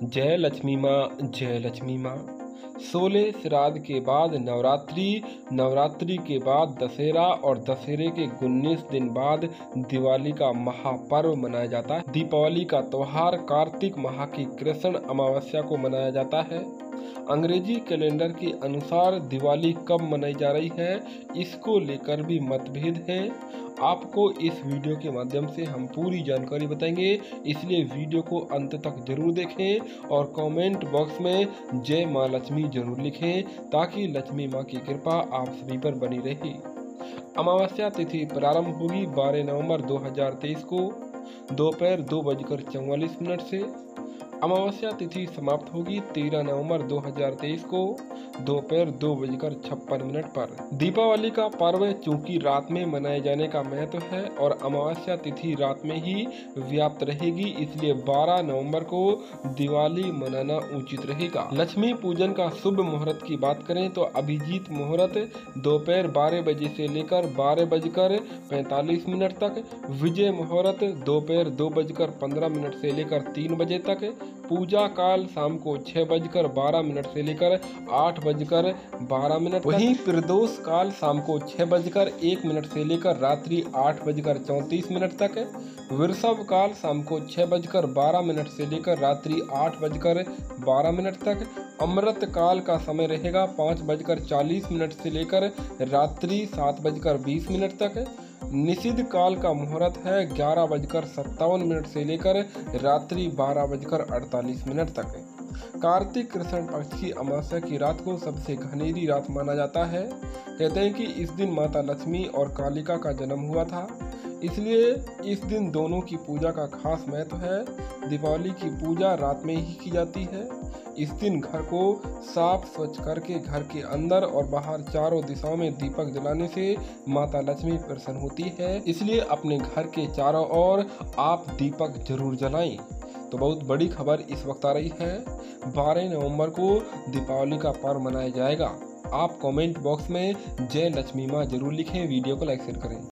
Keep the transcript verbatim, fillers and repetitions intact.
जय लक्ष्मी माँ, जय लक्ष्मी माँ। सोलह श्राद्ध के बाद नवरात्रि, नवरात्रि के बाद दशहरा और दशहरे के उन्नीस दिन बाद दिवाली का महापर्व मनाया जाता है। दीपावली का त्योहार कार्तिक माह की कृष्ण अमावस्या को मनाया जाता है। अंग्रेजी कैलेंडर के अनुसार दिवाली कब मनाई जा रही है, इसको लेकर भी मतभेद है। आपको इस वीडियो के माध्यम से हम पूरी जानकारी बताएंगे, इसलिए वीडियो को अंत तक जरूर देखें और कमेंट बॉक्स में जय माँ लक्ष्मी जरूर लिखें, ताकि लक्ष्मी माँ की कृपा आप सभी पर बनी रहे। अमावस्या तिथि प्रारंभ होगी बारह नवंबर दो हज़ार तेईस को दोपहर दो बजकर चौवालीस मिनट से। अमावस्या तिथि समाप्त होगी तेरह नवंबर दो हज़ार तेईस को दोपहर दो बजकर छप्पन मिनट पर। दीपावली का पर्व चूंकि रात में मनाए जाने का महत्व है और अमावस्या तिथि रात में ही व्याप्त रहेगी, इसलिए बारह नवंबर को दिवाली मनाना उचित रहेगा। लक्ष्मी पूजन का शुभ मुहूर्त की बात करें तो अभिजीत मुहूर्त दोपहर बारह बजे से लेकर बारह बजकर पैंतालीस मिनट तक, विजय मुहूर्त दोपहर दो बजकर पंद्रह मिनट से लेकर तीन बजे तक, पूजा काल शाम को छह बजकर बारह मिनट से लेकर आठ बजकर बारह मिनट। वहीं प्रदोष काल शाम को छह बजकर एक मिनट से लेकर रात्रि आठ बजकर चौंतीस मिनट तक, वृषभ काल शाम को छह बजकर बारह मिनट से लेकर रात्रि आठ बजकर बारह मिनट तक, अमृत काल का समय रहेगा पाँच बजकर चालीस मिनट से लेकर रात्रि सात बजकर बीस मिनट तक, निषिद्ध काल का मुहूर्त है ग्यारह बजकर सत्तावन मिनट से लेकर रात्रि बारह बजकर अड़तालीस मिनट तक। कार्तिक कृष्ण पक्ष की अमावस्या की रात को सबसे घनेरी रात माना जाता है। कहते हैं कि इस दिन माता लक्ष्मी और कालिका का जन्म हुआ था, इसलिए इस दिन दोनों की पूजा का खास महत्व है। दीपावली की पूजा रात में ही की जाती है। इस दिन घर को साफ स्वच्छ करके घर के अंदर और बाहर चारों दिशाओं में दीपक जलाने से माता लक्ष्मी प्रसन्न होती है, इसलिए अपने घर के चारों ओर आप दीपक जरूर जलाएं। तो बहुत बड़ी खबर इस वक्त आ रही है, बारह नवंबर को दीपावली का पर्व मनाया जाएगा। आप कमेंट बॉक्स में जय लक्ष्मी माँ जरूर लिखें, वीडियो को लाइक शेयर करें।